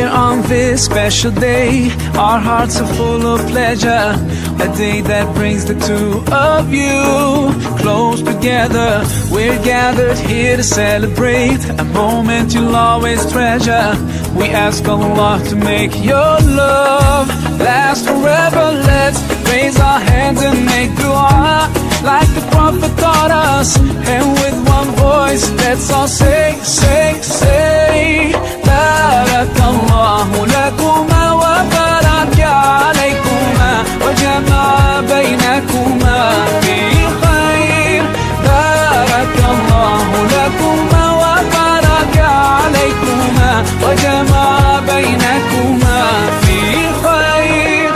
here on this special day, our hearts are full of pleasure. A day that brings the two of you close together. We're gathered here to celebrate a moment you'll always treasure. We ask Allah to make your love last forever. Let's raise our hands and make dua like the Prophet taught us. And with one voice, let's all say, say, say, Barakallahu lakuma wa baraka alaykuma wa jama'a baynakuma fi khair. Barakallahu lakuma wa baraka alaykuma wa jama'a baynakuma fi khair.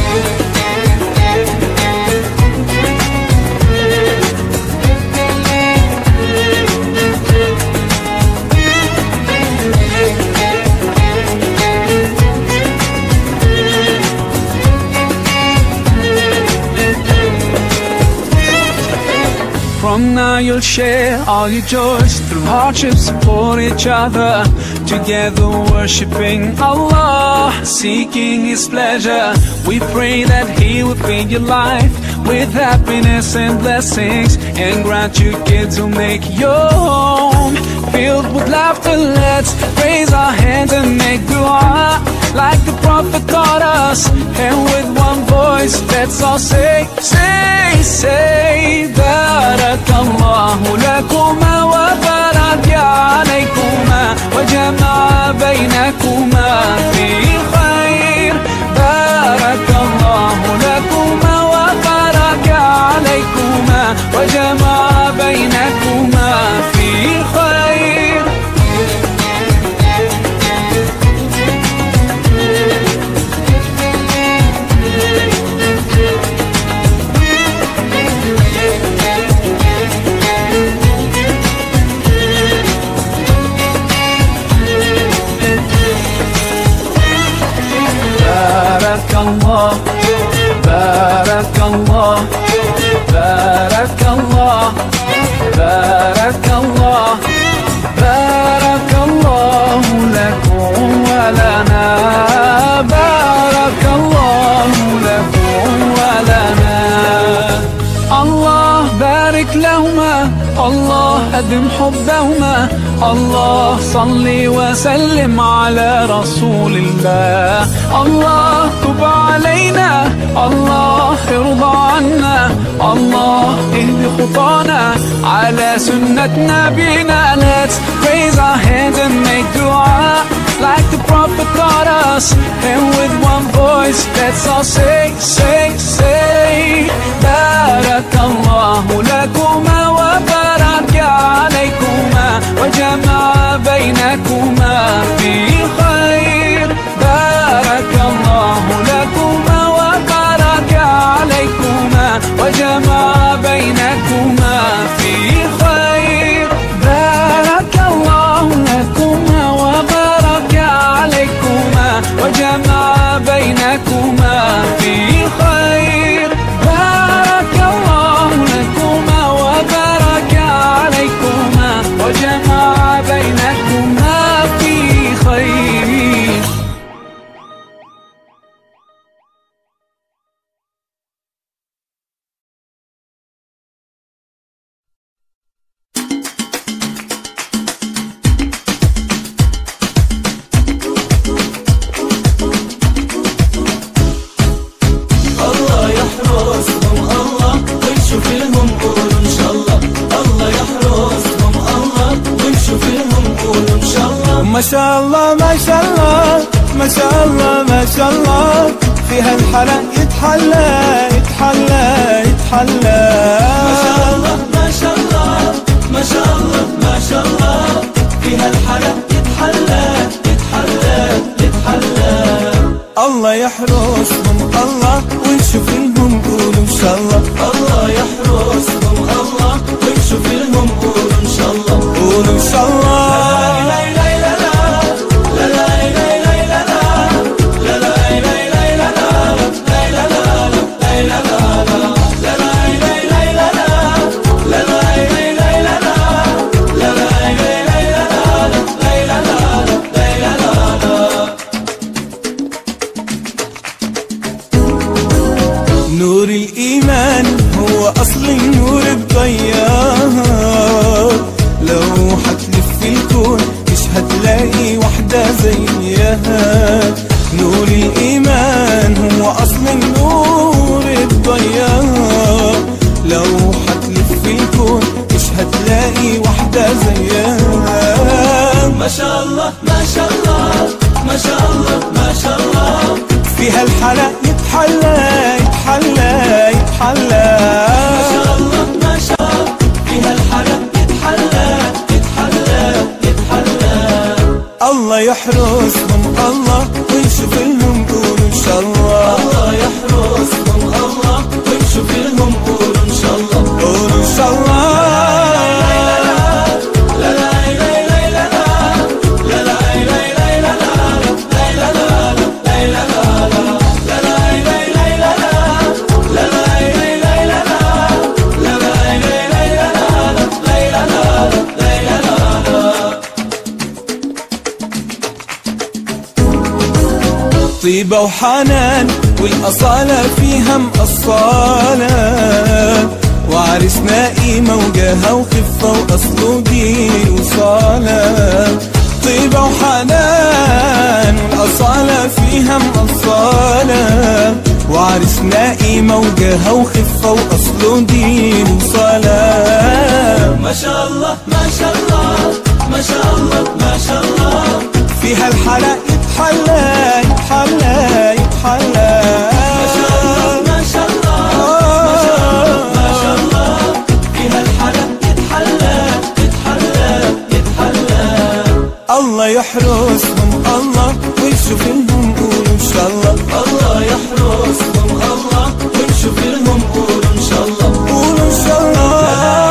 From now you'll share all your joys, through hardship support each other, together worshiping Allah, seeking His pleasure. We pray that He will fill your life with happiness and blessings, and grant you kids who make your home filled with laughter. Let's raise our hands and make dua like the Prophet taught us. And with one voice, let's all say, say, say, Barakallahu lakuma wa baraka alaykuma wa jama'a baynakuma fi khair. Barakallahu lakuma wa baraka alaykuma wa jama'a baynakuma fi khair. Barakallah, Barakallah, Barakallah, Barakallah, Barakallahu lakum wa lana, Barakallahu lakum wa lana. Allah barik lahuma, Allah adim hubbahuma, Allah salli wa sallim ala rasulillah. Allah tub alayna, Allah irda anna, Allah ihdi khutana ala sunnat nabina. Let's raise our hands and make dua like the Prophet taught us. And with one voice, let's all say, say, say, Barakallahu lakuma wa baraka alaykuma wa jama'a baynakuma fi khair. Barakallahu lakuma wa baraka alaykuma wa jama'a baynakuma fi khair. Barakallahu lakuma wa baraka alaykuma wa jama'a baynakuma fi khair. Barakallahu lakuma wa baraka alaykuma wa jama'a baynakuma fi khair. ما شاء الله ما شاء الله ما شاء الله ما شاء الله، في هالحلا يتحلى يتحلى يتحلى. ما شاء الله ما شاء الله ما شاء الله ما شاء الله، في هالحلا يتحلى يتحلى يتحلى. الله يحرسهم الله ونشوف لهم قولوا ان شاء الله. الله يحرسهم الله ونشوف لهم قولوا ان شاء الله. قولوا ان شاء الله. لا هتلاقي واحدة زيها. نور الإيمان هو أصل النور الضياء، لو هتلف في الكون مش هتلاقي واحدة زيها. ما شاء الله ما شاء الله ما شاء الله ما شاء الله، فيها الحلا يتحلى يتحلى يتحلى. ما شاء الله ما شاء الله، فيها الحلا يتحلى يتحلى يتحلى. الله يحرسهم الله ويشوف لهم قولوا إن شاء الله. الله يحرسهم الله ويشوف لهم قولوا إن شاء الله. قولوا إن شاء الله. طيبة وحنان والأصالة فيها مقصالة، وعرسنا قيمة وجاهة وخفة وأصله دين وصالة. طيبة وحنان والأصالة فيها مقصالة، وعرسنا قيمة وجاهة وخفة وأصله دين وصالة. ما شاء الله ما شاء الله ما شاء الله ما شاء الله، فيها الحلا يتحلى يتحلى يتحلى. ما شاء الله ما شاء الله ما شاء الله ما شاء الله، فيها الحلا يتحلى يتحلى يتحلى. الله يحرسهم الله ويشوف لهم قولوا إن شاء الله. الله يحرسهم الله ويشوف لهم قولوا إن شاء الله. قولوا إن شاء الله.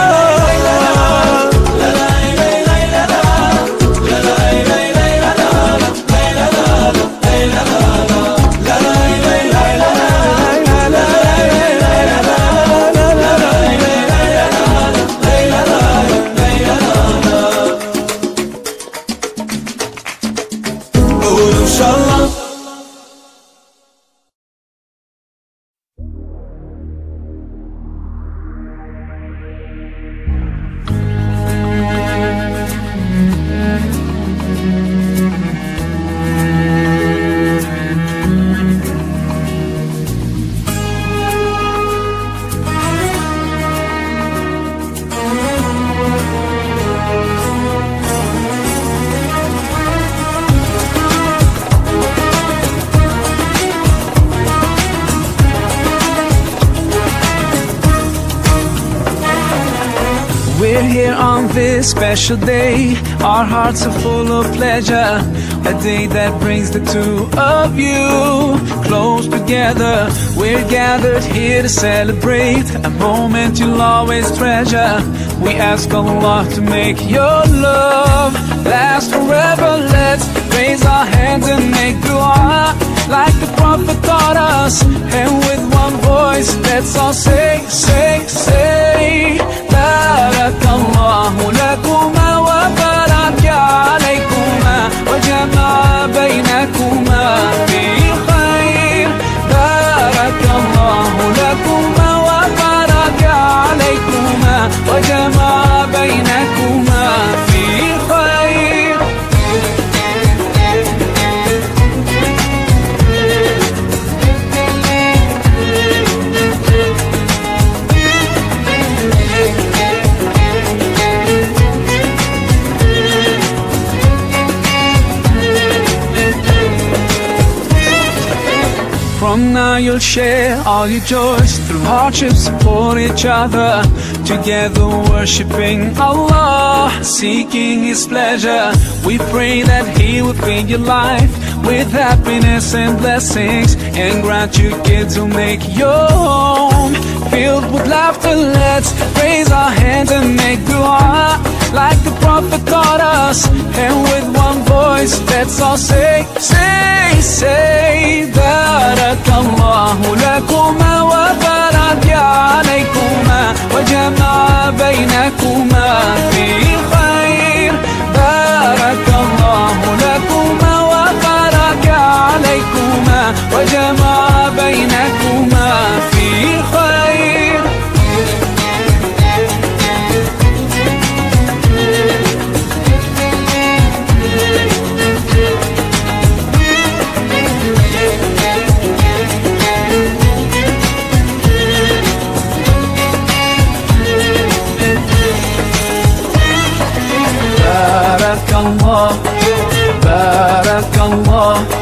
We're here on this special day, our hearts are full of pleasure. A day that brings the two of you close together. We're gathered here to celebrate a moment you'll always treasure. We ask Allah to make your love last forever. Let's raise our hands and make dua like the Prophet taught us. And with one voice, let's all say, say, say, Barakallahu lakuma wa baraka alaykuma wa jama'a baynakuma fi khair. Barakallahu lakuma wa baraka alaykuma wa jama'a baynakuma fi khair. From now you'll share all your joys, through hardship support each other, together worshiping Allah, seeking His pleasure. We pray that He will fill your life with happiness and blessings, and grant you kids who make your home filled with laughter. Let's raise our hands and make dua like the Prophet taught us, and with one voice let's all say, say, say, Barakallahu lakuma wa baraka alaykuma wa jama'a baynakuma fi khair. Barakallahu lakuma wa baraka alaykuma wa jama'a baynakuma fi khair. الله بارك الله